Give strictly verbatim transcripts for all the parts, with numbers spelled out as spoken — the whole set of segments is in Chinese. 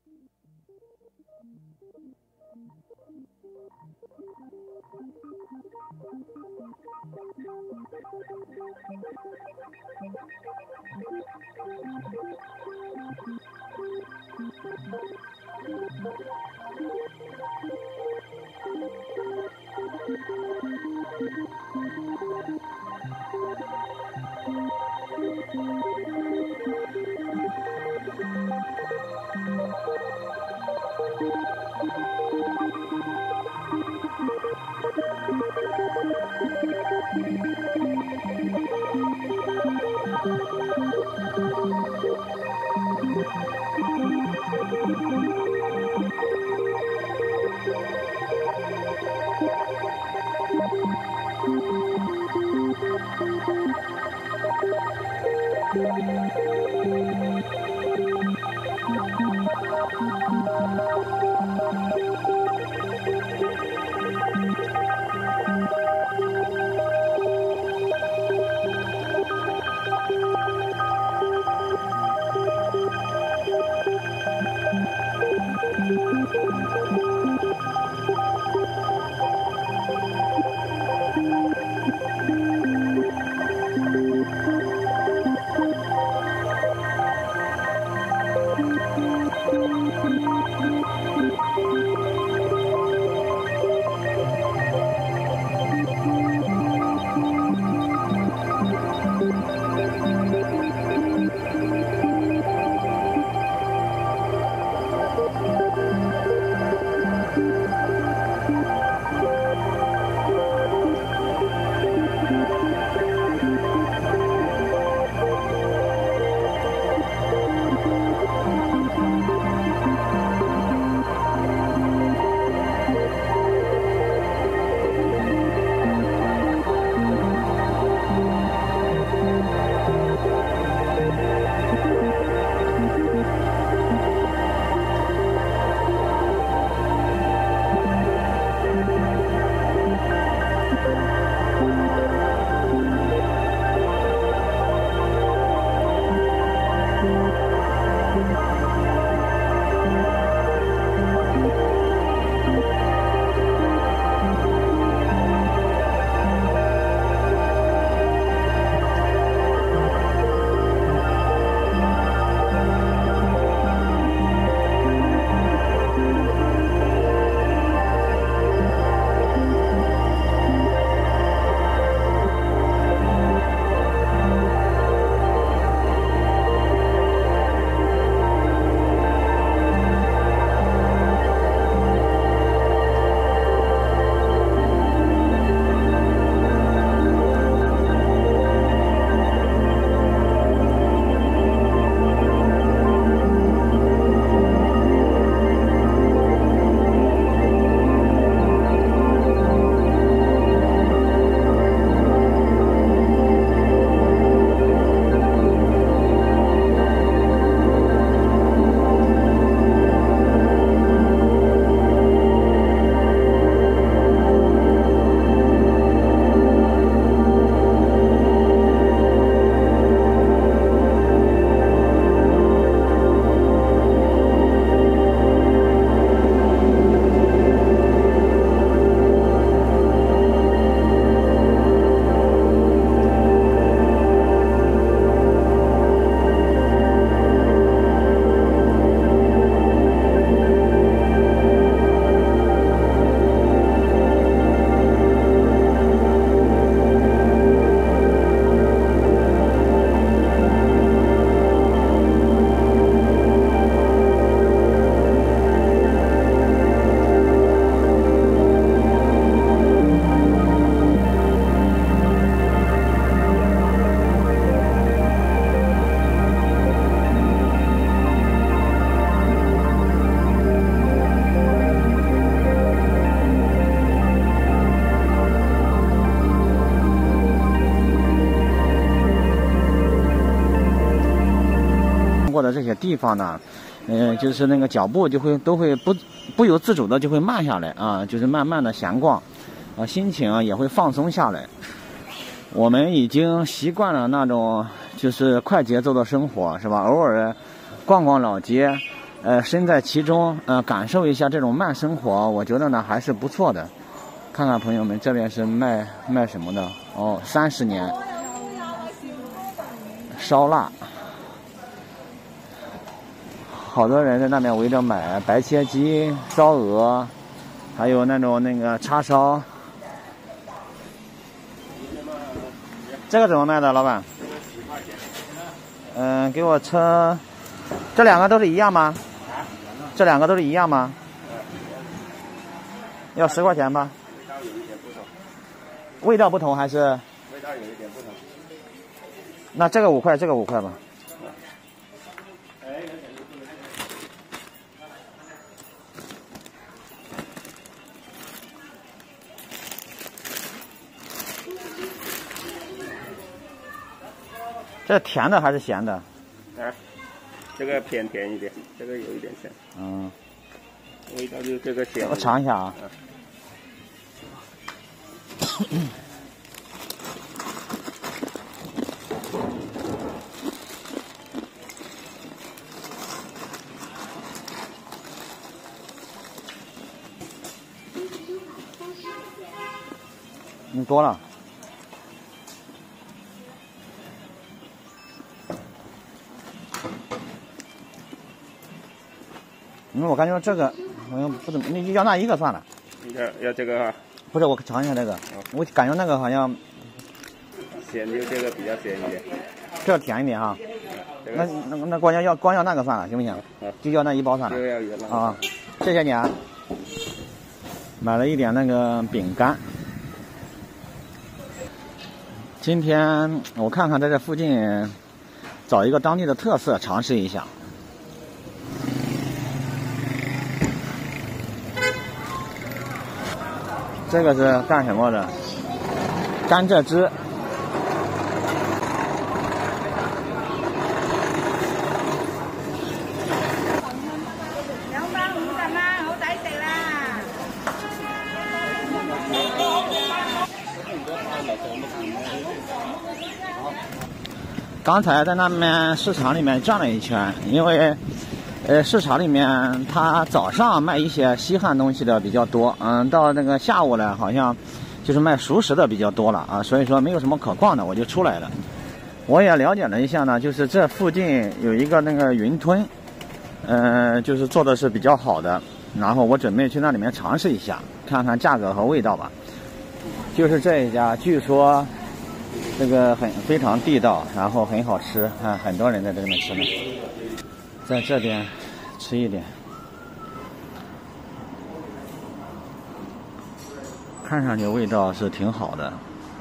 过的这些地方呢，嗯、呃，就是那个脚步就会都会不不由自主的就会慢下来啊，就是慢慢的闲逛，啊，心情啊也会放松下来。我们已经习惯了那种就是快节奏的生活，是吧？偶尔逛逛老街， 呃身在其中，呃感受一下这种慢生活，我觉得呢还是不错的。看看朋友们，这边是卖卖什么的？哦，三十年烧腊，好多人在那边围着买白切鸡、烧鹅，还有那种那个叉烧。这个怎么卖的，老板？嗯，给我称，这两个都是一样吗？这两个都是一样吗？要十块钱吧？味道不同还是？ 味道有一点不同。 那这个五块，这个五块吧。这甜的还是咸的？ 啊，这个偏甜一点，这个有一点咸。 嗯。 味道就这个咸。 我尝一下啊。嗯你多了。因为我感觉这个好像不怎么，你要那一个算了。 要要这个哈？ 不是，我尝一下这个，我感觉那个好像咸，就这个比较咸一点。 这个甜一点哈。那那那光要要光要那个算了，行不行？就要那一包算了。 就要有那个。 啊，谢谢你啊。买了一点那个饼干。今天我看看在这附近找一个当地的特色尝试一下。这个是干什么的？甘蔗汁。 兩包五十蚊，好抵食啦！ 剛才在那邊市場裡面轉了一圈，因為呃，市場裡面它早上賣一些稀罕東西的比較多，嗯，到那個下午呢，好像就是賣熟食的比較多了啊，所以說沒有什麼可逛的，我就出來了。我也了解了一下呢，就是這附近有一個那個雲吞，呃，就是做的是比較好的，然後我準備去那裡面嘗試一下，看看價格和味道吧。就是這一家，據說這個很非常地道，然後很好吃，啊，很多人在這裡面吃呢。在這邊吃一點，看上去味道是挺好的，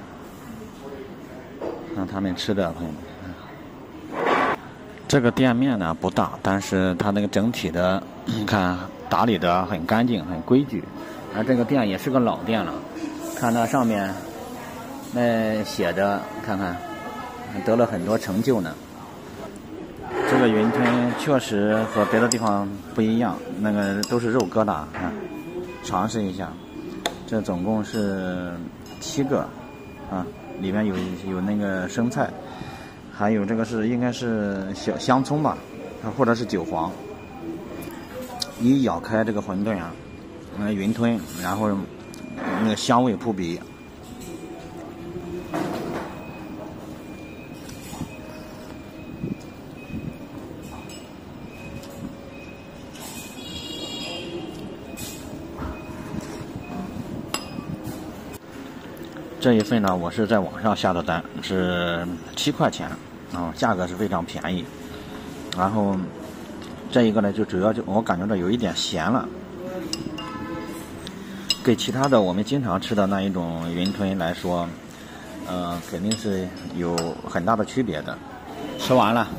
讓他們吃的朋友們。這個店面呢不大，但是它那個整體的，看打理的很乾淨、很規矩。而這個店也是個老店了，看它上面那寫着，看看得了很多成就呢。這個雲吞確實和別的地方不一樣，那個都是肉疙瘩，看，嘗試一下。這總共是七個，啊，裡面有有那個生菜，還有這個是應該是小香蔥吧，或者是韭黃。一咬開這個餛飩啊，那個雲吞，然後那個香味撲鼻。這一份呢，我是在網上下的單，是七塊錢，啊，價格是非常便宜。然後這一個呢，就主要就我感覺到有一點鹹了，給其他的我們經常吃的那一種雲吞來說，呃，肯定是有很大的區別的。吃完了，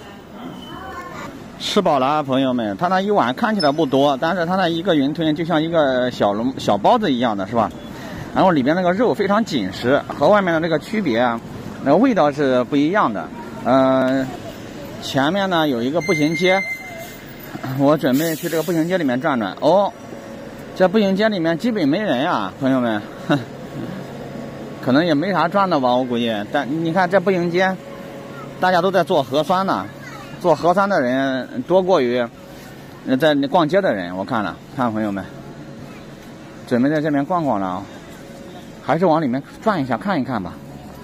吃飽了啊，朋友們，它那一碗看起來不多，但是它那一個雲吞就像一個小籠小包子一樣的，是吧？然後裡邊那個肉非常緊實，和外面的這個區別啊，那個味道是不一樣的。嗯、呃，前面呢有一個步行街，我準備去這個步行街裡面轉轉。哦，這步行街裡面基本沒人啊，朋友們，可能也沒啥轉的吧，我估計。但你看這步行街，大家都在做核酸呢，做核酸的人多過於在逛街的人，我看了，看朋友们，准备在这边逛逛了啊，还是往里面转一下看一看吧。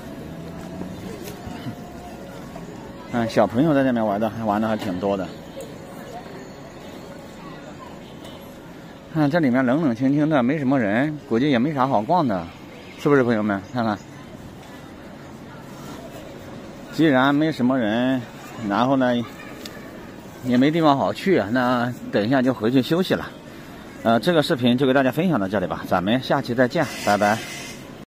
嗯，小朋友在这边玩的还玩的还挺多的。看这里面冷冷清清的，没什么人，估计也没啥好逛的，是不是朋友们？看看，既然没什么人，然后呢也没地方好去，那等一下就回去休息了。呃，这个视频就给大家分享到这里吧，咱们下期再见，拜拜。